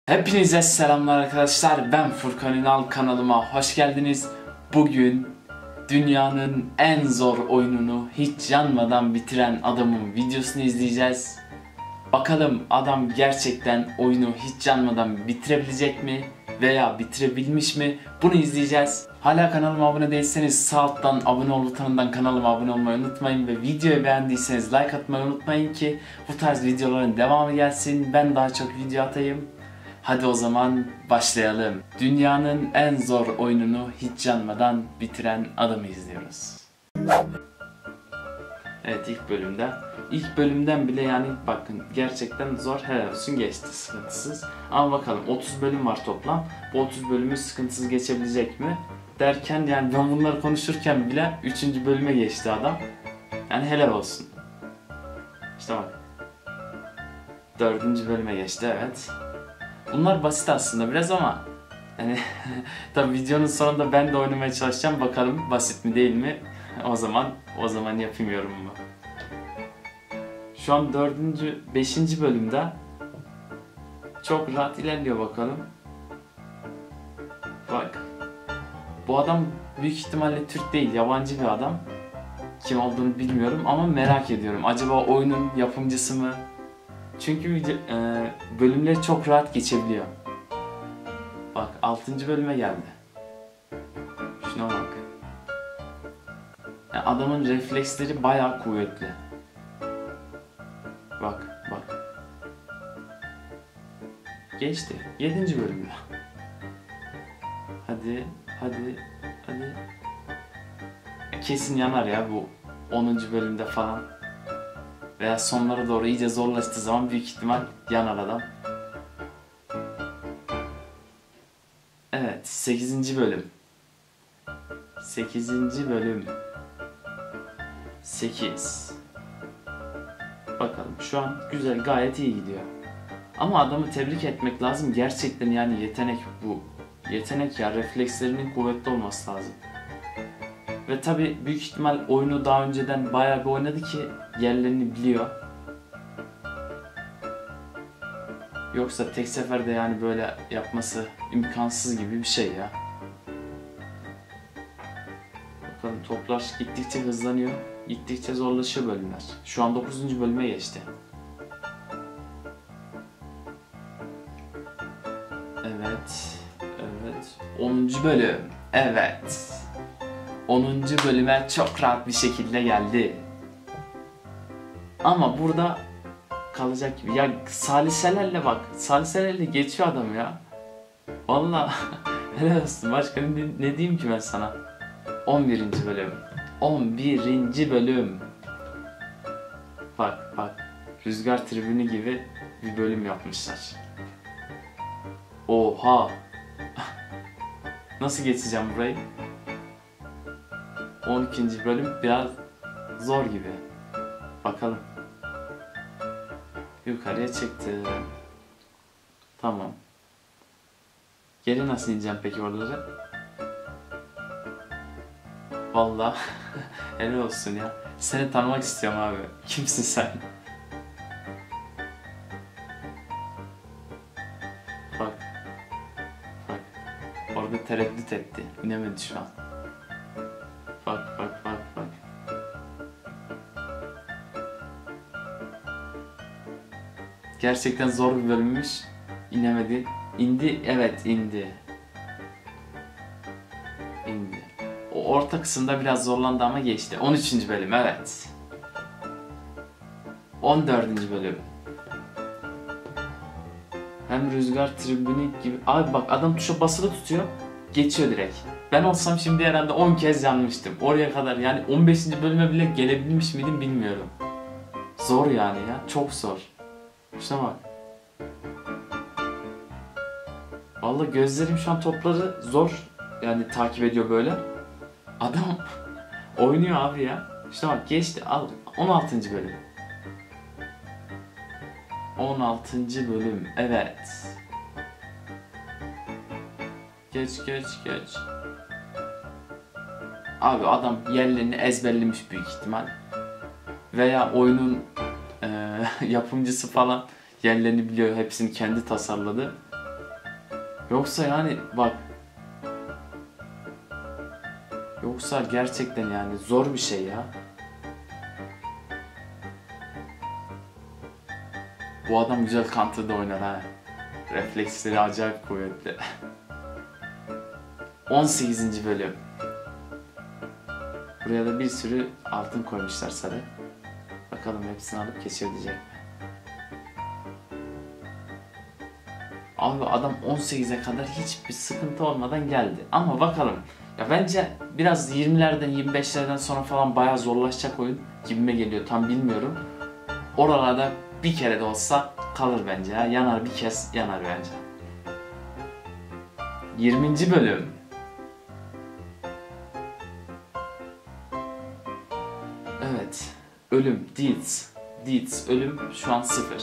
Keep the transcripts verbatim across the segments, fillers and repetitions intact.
Hepinize selamlar arkadaşlar, ben Furkan Ünal, kanalıma hoş geldiniz. Bugün dünyanın en zor oyununu hiç yanmadan bitiren adamın videosunu izleyeceğiz. Bakalım adam gerçekten oyunu hiç yanmadan bitirebilecek mi veya bitirebilmiş mi, bunu izleyeceğiz. Hala kanalıma abone değilseniz sağ alttan abone ol butonundan kanalıma abone olmayı unutmayın ve videoyu beğendiyseniz like atmayı unutmayın ki bu tarz videoların devamı gelsin, ben daha çok video atayım. Hadi o zaman başlayalım. Dünyanın en zor oyununu hiç yanmadan bitiren adamı izliyoruz. Evet, ilk bölümde. İlk bölümden bile yani bakın gerçekten zor, helal olsun, geçti sıkıntısız. Ama bakalım otuz bölüm var toplam. Bu otuz bölümü sıkıntısız geçebilecek mi? Derken yani ben bunları konuşurken bile üçüncü bölüme geçti adam. Yani helal olsun. İşte bak. dördüncü bölüme geçti, evet. Bunlar basit aslında biraz ama yani tabii videonun sonunda ben de oynamaya çalışacağım, bakalım basit mi değil mi, o zaman o zaman yapayım yorumumu. Şu an dördüncü beşinci bölümde çok rahat ilerliyor, bakalım. Bak, bu adam büyük ihtimalle Türk değil, yabancı bir adam, kim olduğunu bilmiyorum ama merak ediyorum, acaba oyunun yapımcısı mı? Çünkü e, bölümleri çok rahat geçebiliyor. Bak, altıncı bölüme geldi. Şuna bak. Yani adamın refleksleri bayağı kuvvetli. Bak, bak. Geçti. yedinci bölümde. Hadi, hadi, hadi. Kesin yanar ya bu onuncu bölümde falan. Veya sonlara doğru iyice zorlaştığı zaman büyük ihtimal yanar adam. Evet, sekizinci bölüm. sekizinci bölüm. sekiz. Bakalım, şu an güzel, gayet iyi gidiyor. Ama adamı tebrik etmek lazım. Gerçekten yani yetenek bu. Yetenek ya, reflekslerinin kuvvetli olması lazım. Ve tabi büyük ihtimal oyunu daha önceden bayağı bir oynadı ki yerlerini biliyor. Yoksa tek seferde yani böyle yapması imkansız gibi bir şey ya. Bakalım, toplar gittikçe hızlanıyor, gittikçe zorlaşıyor bölümler. Şu an dokuzuncu bölüme geçti. Evet, evet. onuncu bölüm, evet. onuncu bölüme çok rahat bir şekilde geldi. Ama burada kalacak gibi. Ya saliselerle bak, saliselerle geçiyor adam ya. Vallahi helal olsun. Başka ne, ne diyeyim ki ben sana? on birinci bölüm. on birinci bölüm. Bak bak. Rüzgar tribünü gibi bir bölüm yapmışlar. Oha. Nasıl geçeceğim burayı? on ikinci bölüm biraz zor gibi. Bakalım. Yukarıya çıktı. Tamam. Geri nasıl ineceğim peki oraları? Vallahi helal olsun ya. Seni tanımak istiyorum abi. Kimsin sen? Bak. Bak. Orada tereddüt etti. İnemedi şu an. Bak bak bak bak. Gerçekten zor bir bölümmüş. İnemedi. İndi. Evet, indi. İndi. O orta kısımda biraz zorlandı ama geçti. on üçüncü bölüm, evet. on dördüncü bölüm. Hem rüzgar tribünü gibi. Abi bak, adam tuşa basılı tutuyor. Geçiyor direkt. Ben olsam şimdi herhalde on kez yanmıştım. Oraya kadar yani on beşinci bölüme bile gelebilmiş miydim bilmiyorum. Zor yani ya. Çok zor. Şuna bak. Vallahi gözlerim şu an topları zor yani takip ediyor böyle. Adam oynuyor abi ya. Şuna bak, geçti. Al, on altıncı bölüm. on altıncı bölüm. Evet. Geç geç geç. Abi adam yerlerini ezberlemiş büyük ihtimal. Veya oyunun e, yapımcısı falan yerlerini biliyor. Hepsini kendi tasarladı. Yoksa yani bak. Yoksa gerçekten yani zor bir şey ya. Bu adam güzel Counter'da oynar ha. Refleksleri acayip kuvvetli. on sekizinci bölüm. Buraya da bir sürü altın koymuşlar sarı. Bakalım hepsini alıp keşfedecek mi? Abi adam on sekize kadar hiçbir sıkıntı olmadan geldi. Ama bakalım. Ya bence biraz yirmilerden yirmi beşlerden sonra falan bayağı zorlaşacak oyun gibime geliyor. Tam bilmiyorum. Oralarda bir kere de olsa kalır bence ya. Yanar bir kez yanar bence. yirminci bölüm. Evet. Ölüm. Deeds. Deeds. Ölüm şu an sıfır.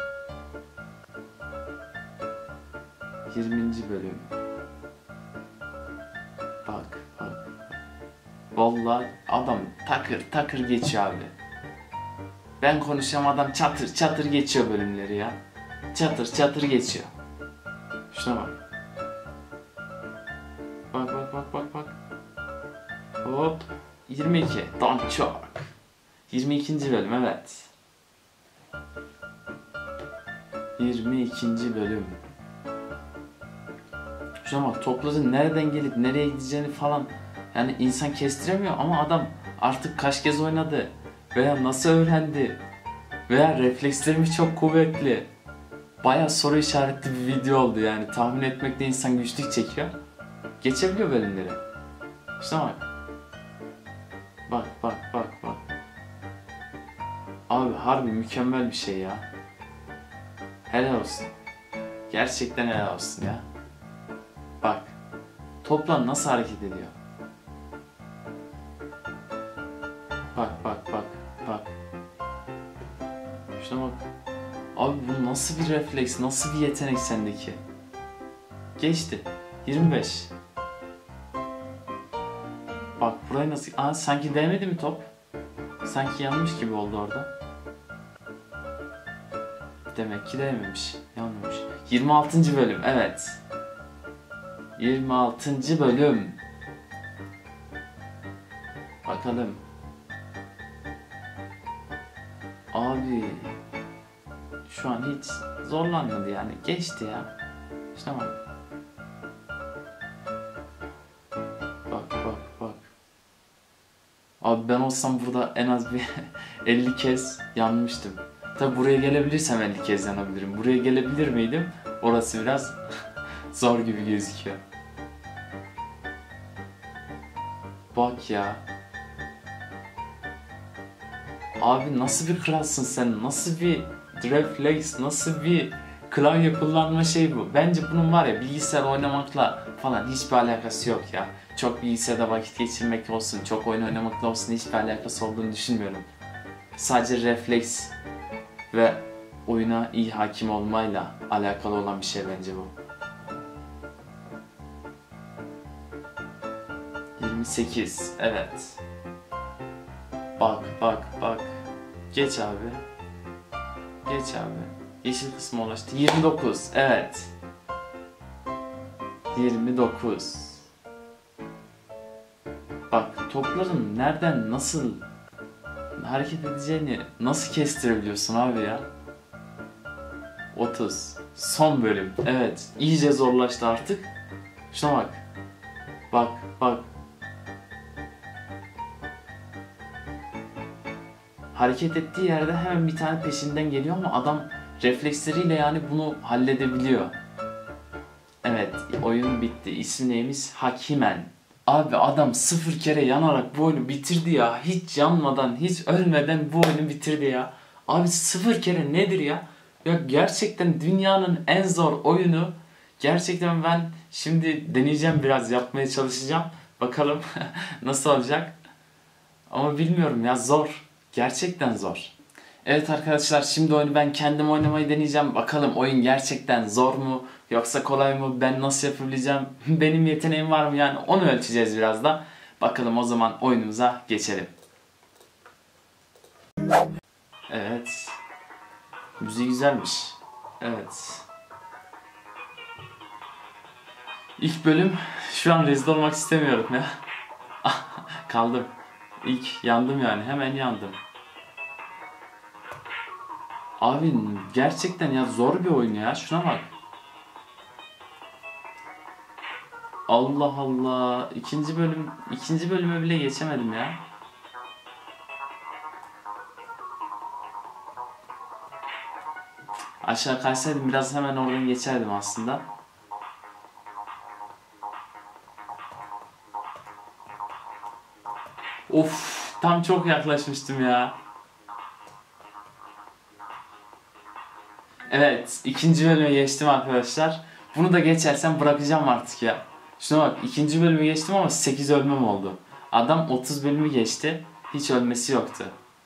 yirminci bölüm. Bak bak. Vallahi adam takır takır geçiyor abi. Ben konuşacağım adam çatır çatır geçiyor bölümleri ya. Çatır çatır geçiyor. Şuna bak. Bak bak bak bak bak. Hop. yirmi iki. Don't choke. yirmi ikinci bölüm evet. yirmi ikinci bölüm. Şuna bak, topladın nereden gelip nereye gideceğini falan. Yani insan kestiremiyor ama adam artık kaç kez oynadı veya nasıl öğrendi veya reflekslerimiz çok kuvvetli. Bayağı soru işaretli bir video oldu yani, tahmin etmekte insan güçlük çekiyor. Geçebiliyor bölümleri. Şuna bak. Bak bak bak bak. Abi harbi mükemmel bir şey ya. Helal olsun. Gerçekten helal olsun ya. Bak. Toplam nasıl hareket ediyor? Bak bak bak bak. Şuna bak. Abi bu nasıl bir refleks, nasıl bir yetenek sendeki? Geçti. yirmi beş. Bak burayı nasıl... Aa, sanki değmedi mi top? Sanki yanmış gibi oldu orada. Demek ki değmemiş. Yanmamış. yirmi altıncı bölüm. Evet. yirmi altıncı bölüm. Bakalım. Abi. Şu an hiç zorlanmadı yani. Geçti ya. İşte bak. Bak bak bak. Abi ben olsam burada en az bir elli kez yanmıştım. Tabi buraya gelebilirsem elli kez yanabilirim. Buraya gelebilir miydim? Orası biraz zor gibi gözüküyor. Bak ya. Abi nasıl bir kralsın sen? Nasıl bir refleks, nasıl bir klavye kullanma şey bu? Bence bunun var ya bilgisayar oynamakla falan hiçbir alakası yok ya. Çok bilgisayarda vakit geçirmek olsun, çok oyun oynamakla olsun hiçbir alakası olduğunu düşünmüyorum. Sadece refleks ve oyuna iyi hakim olmayla alakalı olan bir şey bence bu. yirmi sekiz, evet. Bak bak bak. Geç abi. Geç abi. Yeşil kısmı ulaştı. yirmi dokuz, evet. yirmi dokuz. Bak topların nereden nasıl hareket edeceğini nasıl kestirebiliyorsun abi ya? otuz. Son bölüm. Evet. İyice zorlaştı artık. Şuna bak. Bak bak. Hareket ettiği yerde hemen bir tane peşinden geliyor ama adam refleksleriyle yani bunu halledebiliyor. Evet, oyun bitti. İsmi neymiş? Hakimen. Abi adam sıfır kere yanarak bu oyunu bitirdi ya. Hiç yanmadan, hiç ölmeden bu oyunu bitirdi ya. Abi sıfır kere nedir ya? Ya gerçekten dünyanın en zor oyunu. Gerçekten ben şimdi deneyeceğim, biraz yapmaya çalışacağım. Bakalım nasıl olacak. Ama bilmiyorum ya, zor. Gerçekten zor. Evet arkadaşlar, şimdi oyunu ben kendim oynamayı deneyeceğim. Bakalım oyun gerçekten zor mu yoksa kolay mı? Ben nasıl yapabileceğim? Benim yeteneğim var mı? Yani onu ölçeceğiz biraz da. Bakalım o zaman oyunumuza geçelim. Evet. Müziği güzelmiş. Evet. İlk bölüm, şu an rezil olmak istemiyorum ya. Kaldım. İlk yandım yani, hemen yandım. Abi gerçekten ya, zor bir oyun ya, şuna bak. Allah Allah, ikinci bölüm ikinci bölüme bile geçemedim ya. Aşağı kaysaydım biraz hemen oradan geçerdim aslında. Of, tam çok yaklaşmıştım ya. Evet, ikinci bölüme geçtim arkadaşlar. Bunu da geçersem bırakacağım artık ya. Şuna bak, ikinci bölümü geçtim ama sekiz ölmem oldu. Adam otuz bölümü geçti, hiç ölmesi yoktu.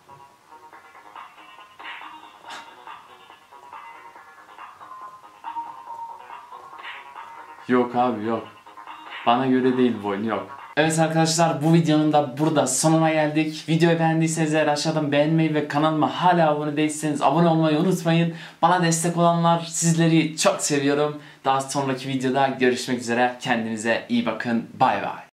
Yok abi, yok. Bana göre değil bu oyun, yok. Evet arkadaşlar, bu videonun da burada sonuna geldik. Videoyu beğendiyseniz eğer aşağıdan beğenmeyi ve kanalıma hala abone değilseniz abone olmayı unutmayın. Bana destek olanlar, sizleri çok seviyorum. Daha sonraki videoda görüşmek üzere. Kendinize iyi bakın. Bay bay.